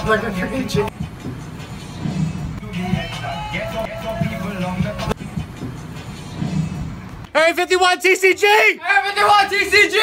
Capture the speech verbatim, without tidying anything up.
like a freaking chicken. Area fifty-one T C G! Area fifty-one T C G!